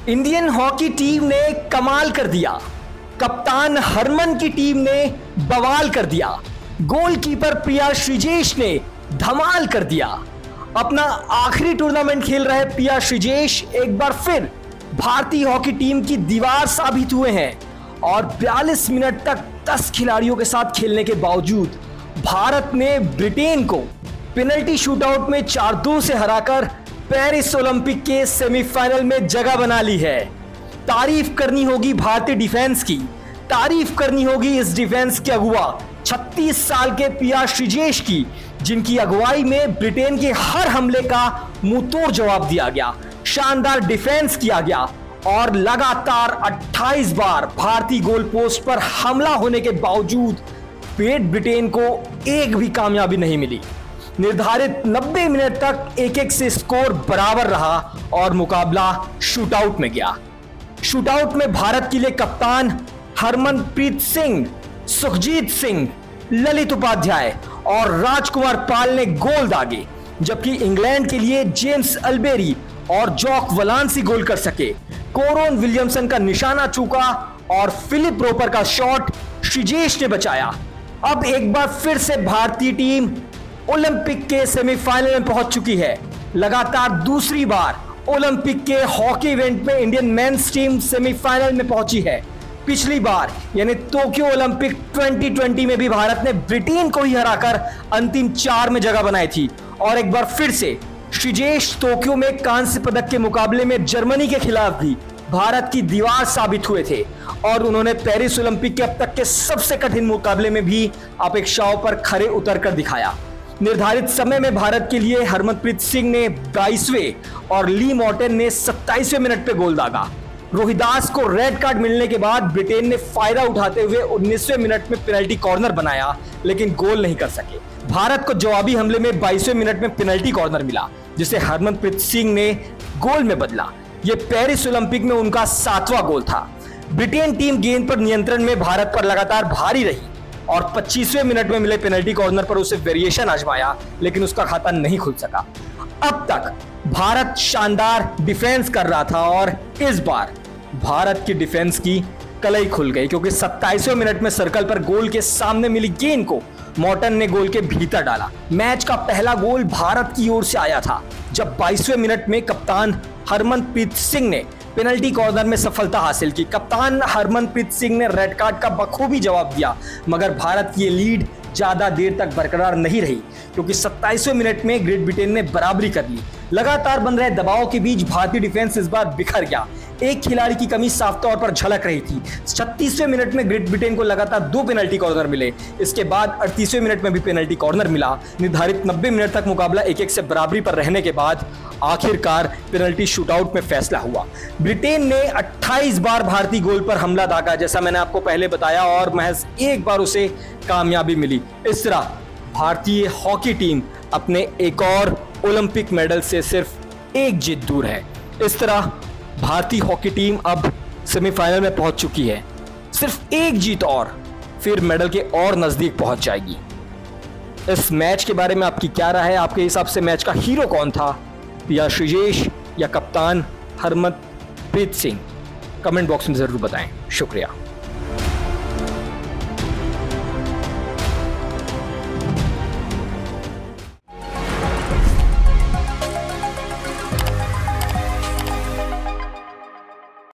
Indian hockey team ने कमाल कर दिया। कप्तान हरमन की टीम ने बवाल कर दिया। गोलकीपर प्रिया श्रीजेश ने धमाल कर दिया। अपना आखिरी टूर्नामेंट खेल रहे प्रिया श्रीजेश एक बार फिर भारतीय हॉकी टीम की दीवार साबित हुए हैं और 42 मिनट तक 10 खिलाड़ियों के साथ खेलने के बावजूद भारत ने ब्रिटेन को पेनल्टी शूटआउट में 4-2 से हराकर पेरिस ओलंपिक के सेमीफाइनल में जगह बना ली है। तारीफ करनी होगी भारतीय डिफेंस की, तारीफ करनी होगी इस डिफेंस के अगुवा 36 साल के प्रिया श्रीजेश की, जिनकी अगुवाई में ब्रिटेन के हर हमले का मुंहतोड़ जवाब दिया गया, शानदार डिफेंस किया गया और लगातार 28 बार भारतीय गोल पोस्ट पर हमला होने के बावजूद ब्रिटेन को एक भी कामयाबी नहीं मिली। निर्धारित 90 मिनट तक 1-1 से स्कोर बराबर रहा और मुकाबला शूटआउट में गया। शूटआउट में भारत के लिए कप्तान हरमनप्रीत सिंह, सुखजीत सिंह, ललित उपाध्याय और राजकुमार पाल ने गोल दागे, जबकि इंग्लैंड के लिए जेम्स अल्बेरी और जॉक वलांसी गोल कर सके। कोरोन विलियमसन का निशाना चूका और फिलिप रोपर का शॉट श्रीजेश ने बचाया। अब एक बार फिर से भारतीय टीम ओलंपिक के सेमीफाइनल में पहुंच चुकी है। लगातार दूसरी बार ओलंपिक के हॉकी इवेंट में इंडियन मेंस टीम सेमीफाइनल में पहुंची है। पिछली बार यानी टोक्यो ओलंपिक 2020 में भी भारत ने ब्रिटेन को ही हराकर अंतिम 4 में जगह बनाई थी और एक बार फिर से श्रीजेश टोक्यो में कांस्य पदक के मुकाबले में जर्मनी के खिलाफ भी भारत की दीवार साबित हुए थे और उन्होंने पेरिस ओलंपिक के अब तक के सबसे कठिन मुकाबले में भी अपेक्षाओं पर खरे उतरकर दिखाया। निर्धारित समय में भारत के लिए हरमनप्रीत सिंह ने 22वें और ली मॉर्टन ने 27वें मिनट पे गोल दागा। रोहिदास को रेड कार्ड मिलने के बाद ब्रिटेन ने फायदा उठाते हुए 19वें मिनट में पेनल्टी कॉर्नर बनाया, लेकिन गोल नहीं कर सके। भारत को जवाबी हमले में 22वें मिनट में पेनल्टी कॉर्नर मिला, जिसे हरमनप्रीत सिंह ने गोल में बदला। ये पेरिस ओलंपिक में उनका 7वां गोल था। ब्रिटेन टीम गेंद पर नियंत्रण में भारत पर लगातार भारी रही और 25वें मिनट में मिले पेनल्टी कॉर्नर पर उसे वेरिएशन आजमाया, लेकिन उसका खाता नहीं खुल सका। अब तक भारत शानदार डिफेंस कर रहा था और इस बार भारत की डिफेंस की कलई खुल गई, क्योंकि 27वें मिनट में सर्कल पर गोल के सामने मिली गेंद को मॉर्टन ने गोल के भीतर डाला। मैच का पहला गोल भारत की ओर से आया था, जब 22वें मिनट में कप्तान हरमनप्रीत सिंह ने पेनल्टी कॉर्नर में सफलता हासिल की। कप्तान हरमनप्रीत सिंह ने रेड कार्ड का बखूबी जवाब दिया, मगर भारत की ये लीड ज्यादा देर तक बरकरार नहीं रही, क्योंकि 27वें मिनट में ग्रेट ब्रिटेन ने बराबरी कर ली। लगातार बन रहे दबाव के बीच भारतीय डिफेंस इस बार बिखर गया। एक खिलाड़ी की कमी साफ तौर पर झलक रही थी। 36वें मिनट में ग्रेट ब्रिटेन को लगातार 2 पेनल्टी कॉर्नर मिले। इसके बाद 38वें मिनट में भी पेनल्टी कॉर्नर मिला। निर्धारित 90 मिनट तक मुकाबला 1-1 से बराबरी पर रहने के बाद आखिरकार पेनल्टी शूटआउट में फैसला हुआ। ब्रिटेन ने 28 बार भारतीय गोल पर हमला दागा, जैसा मैंने आपको पहले बताया, और महज एक बार उसे कामयाबी मिली। इस तरह भारतीय हॉकी टीम अपने एक और ओलंपिक मेडल से सिर्फ एक जीत दूर है। इस तरह भारतीय हॉकी टीम अब सेमीफाइनल में पहुंच चुकी है। सिर्फ एक जीत और फिर मेडल के और नजदीक पहुंच जाएगी। इस मैच के बारे में आपकी क्या राय है? आपके हिसाब से मैच का हीरो कौन था, प्रिया श्रीजेश या कप्तान हरमनप्रीत सिंह? कमेंट बॉक्स में जरूर बताएं। शुक्रिया।